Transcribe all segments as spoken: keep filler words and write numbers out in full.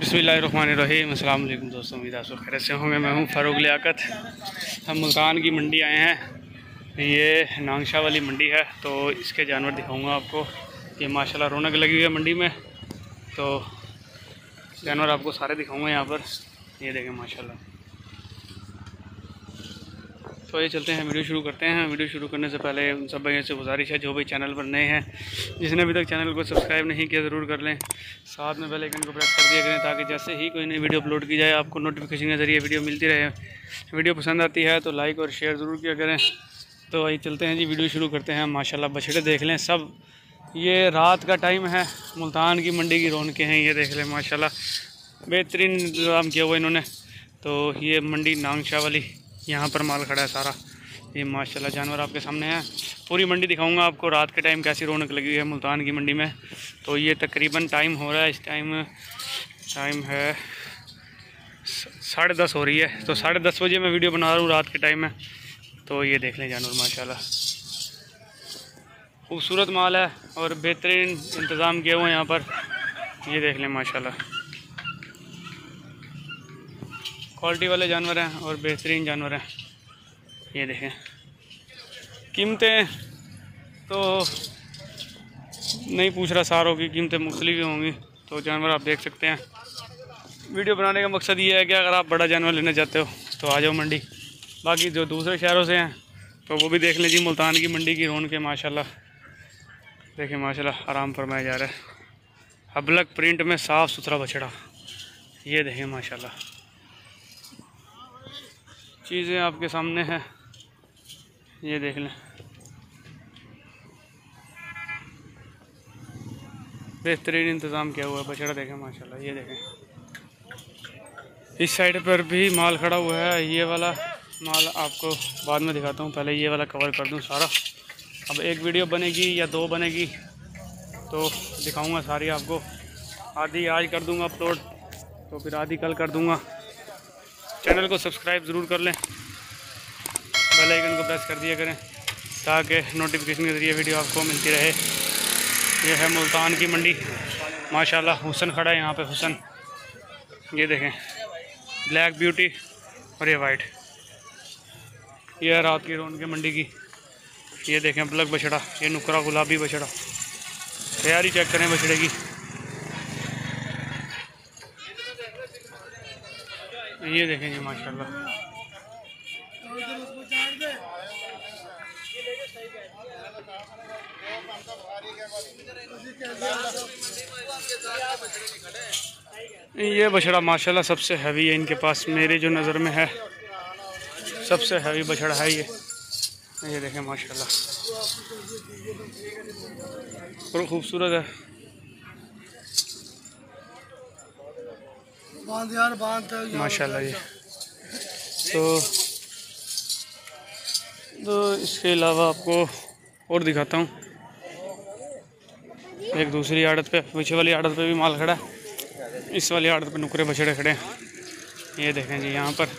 बिस्मिल्लाहिर्रहमानिर्रहीम। अस्सलाम वालेकुम दोस्तों, उम्मीद आप सब खैरियत से होंगे। मैं हूं फ़ारूक लियाकत। हम मुल्तान की मंडी आए हैं। ये नांगशाह वाली मंडी है, तो इसके जानवर दिखाऊंगा आपको। ये माशाल्लाह रौनक लगी हुई है मंडी में, तो जानवर आपको सारे दिखाऊंगा यहाँ पर। ये देखें माशाल्लाह। तो ये चलते हैं, वीडियो शुरू करते हैं। वीडियो शुरू करने से पहले उन सब भाइयों से गुजारिश है, जो भी चैनल पर नए हैं, जिसने अभी तक चैनल को सब्सक्राइब नहीं किया ज़रूर कर लें। साथ में बेल आइकन को प्रेस कर दिया करें, ताकि जैसे ही कोई नई वीडियो अपलोड की जाए आपको नोटिफिकेशन के ज़रिए वीडियो मिलती रहे। वीडियो पसंद आती है तो लाइक और शेयर ज़रूर किया करें। तो वही चलते हैं जी, वीडियो शुरू करते हैं। माशाल्लाह बछड़े देख लें सब। ये रात का टाइम है, मुल्तान की मंडी की रौनकें हैं। ये देख लें माशाल्लाह बेहतरीन इंतज़ाम किया हुआ इन्होंने। तो ये मंडी नांगशाह वाली, यहाँ पर माल खड़ा है सारा। ये माशाल्लाह जानवर आपके सामने है। पूरी मंडी दिखाऊंगा आपको, रात के टाइम कैसी रौनक लगी हुई है मुल्तान की मंडी में। तो ये तकरीबन टाइम हो रहा है, इस टाइम टाइम है साढ़े दस हो रही है। तो साढ़े दस बजे मैं वीडियो बना रहा हूँ, रात के टाइम में। तो ये देख लें जानवर माशाल्लाह खूबसूरत माल है और बेहतरीन इंतज़ाम किया हुआ है यहाँ पर। ये देख लें माशाल्लाह क्वालिटी वाले जानवर हैं और बेहतरीन जानवर हैं। ये देखें कीमतें तो नहीं पूछ रहा, सारों की कीमतें मुख्तलिफ ही होंगी। तो जानवर आप देख सकते हैं। वीडियो बनाने का मकसद ये है कि अगर आप बड़ा जानवर लेना चाहते हो तो आ जाओ मंडी। बाकी जो दूसरे शहरों से हैं तो वो भी देख लें जी। मुल्तान की मंडी की रौनक के माशाल्लाह देखें, माशाल्लाह आराम फरमाया जा रहा है। अबलक प्रिंट में साफ़ सुथरा बछड़ा। ये देखें माशाल्लाह चीज़ें आपके सामने हैं। ये देख लें बेहतरीन इंतज़ाम किया हुआ है। बछड़ा देखें माशाल्लाह। ये देखें इस साइड पर भी माल खड़ा हुआ है। ये वाला माल आपको बाद में दिखाता हूँ, पहले ये वाला कवर कर दूँ सारा। अब एक वीडियो बनेगी या दो बनेगी तो दिखाऊंगा सारी आपको। आधी आज कर दूंगा अपलोड, तो फिर आधी कल कर दूंगा। चैनल को सब्सक्राइब ज़रूर कर लें, बेल आइकन को प्रेस कर दिया करें, ताकि नोटिफिकेशन के ज़रिए वीडियो आपको मिलती रहे। ये है मुल्तान की मंडी माशाल्लाह। हुसन खड़ा है यहाँ पे, हुसन। ये देखें ब्लैक ब्यूटी और ये वाइट। ये है रात की रौनक मंडी की। ये देखें ब्लैक बछड़ा, ये नुकरा गुलाबी बछड़ा। तैयारी चेक करें बछड़े की। ये देखें जी माशाल्लाह ये बछड़ा माशाल्लाह सबसे हैवी है इनके पास, मेरे जो नज़र में है सबसे हैवी बछड़ा है ये। ये देखें माशाल्लाह और खूबसूरत है। माशाल्लाह ये तो तो इसके अलावा आपको और दिखाता हूँ। एक दूसरी आड़त पे, पीछे वाली आड़त पे भी माल खड़ा है। इस वाली आड़त पे नुकरे बछड़े खड़े हैं। ये देखें जी यहाँ पर।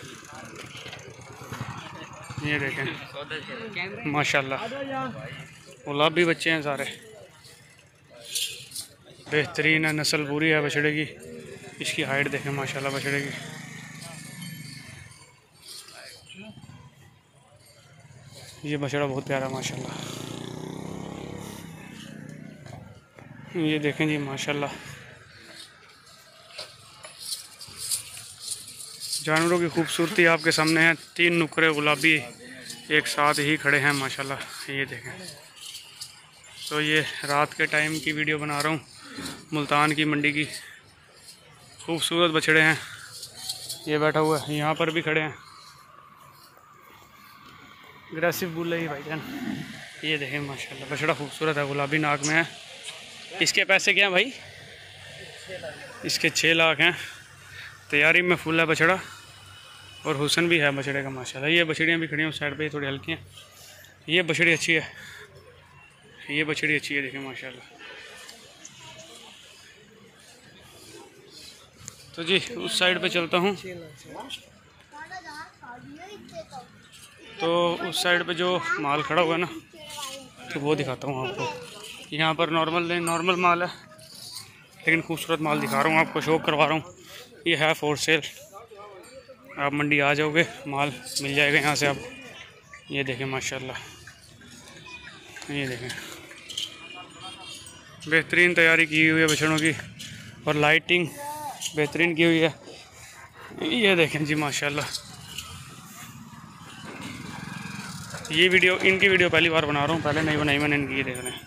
ये देखें माशाल्लाह गुलाबी बच्चे हैं सारे। बेहतरीन है, नस्ल पूरी है बछड़े की। इसकी हाइट देखें माशाल्लाह बछड़े की। ये बछड़ा बहुत प्यारा माशाल्लाह। ये देखें जी माशाल्लाह जानवरों की खूबसूरती आपके सामने है। तीन नुकरे गुलाबी एक साथ ही खड़े हैं माशाल्लाह। ये देखें। तो ये रात के टाइम की वीडियो बना रहा हूँ, मुल्तान की मंडी की। खूबसूरत बछड़े हैं। ये बैठा हुआ है, यहाँ पर भी खड़े हैं अग्रेसिव बुल ही भाईजान। ये देखें माशाल्लाह बछड़ा खूबसूरत है, गुलाबी नाक में है। इसके पैसे क्या हैं भाई? इसके छः लाख हैं। तैयारी में फुल है बछड़ा और हुसन भी है बछड़े का माशाल्लाह। ये बछड़ियाँ भी खड़ी हैं उस साइड पे, थोड़ी हल्की हैं। ये बछड़ी अच्छी है, ये बछड़ी अच्छी है देखें माशाल्लाह। तो जी उस साइड पे चलता हूँ। तो उस साइड पे जो माल खड़ा हुआ है ना, तो वो दिखाता हूँ आपको। यहाँ पर नॉर्मल नॉर्मल माल है। लेकिन खूबसूरत माल दिखा रहा हूँ आपको, शौक करवा रहा हूँ। ये है फॉर सेल, आप मंडी आ जाओगे माल मिल जाएगा यहाँ से आप। ये देखें माशाल्लाह, ये देखें बेहतरीन तैयारी की हुई है बछड़ों की और लाइटिंग बेहतरीन की हुई है। ये देखें जी माशाल्लाह, ये वीडियो इनकी वीडियो पहली बार बना रहा हूँ, पहले नहीं बनाई मैंने इनकी। ये देख लें,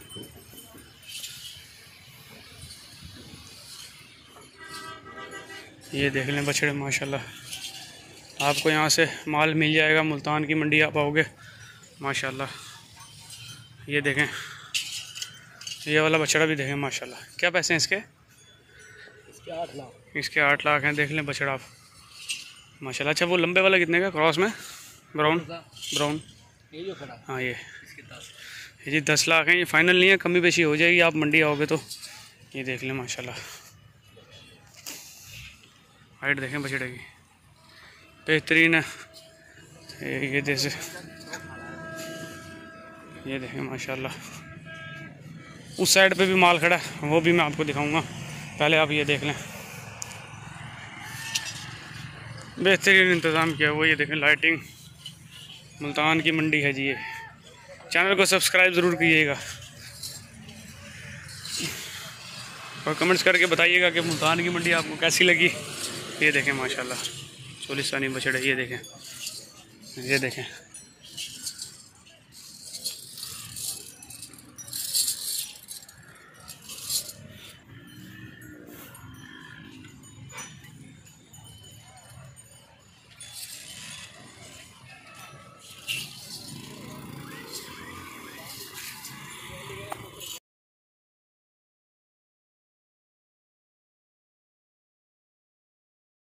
ये देख लें बछड़े माशाल्लाह। आपको यहाँ से माल मिल जाएगा, मुल्तान की मंडी आप आओगे माशाल्लाह। ये देखें, ये वाला बछड़ा भी देखें माशाल्लाह। क्या पैसे हैं इसके? इसके आठ लाख इसके आठ लाख हैं। देख लें बछड़ा आप माशाल्लाह। अच्छा वो लंबे वाला कितने का क्रॉस में? ब्राउन ब्राउन ये जो खड़ा, हाँ ये इसके दस ये जी दस लाख हैं। ये फाइनल नहीं है, कमी बेशी हो जाएगी आप मंडी आओगे तो। ये देख लें माशाल्लाह, हाइट देखें बछड़े की बेहतरीन है। ये जैसे ये देखें माशाल्लाह। उस साइड पे भी माल खड़ा है, वो भी मैं आपको दिखाऊंगा, पहले आप ये देख लें। बेहतरीन इंतज़ाम किया वो। ये देखें लाइटिंग, मुल्तान की मंडी है जी ये। चैनल को सब्सक्राइब ज़रूर कीजिएगा और कमेंट्स करके बताइएगा कि मुल्तान की मंडी आपको कैसी लगी। ये देखें माशाल्लाह, चोलिस्तानी बछड़े। ये देखें, ये देखें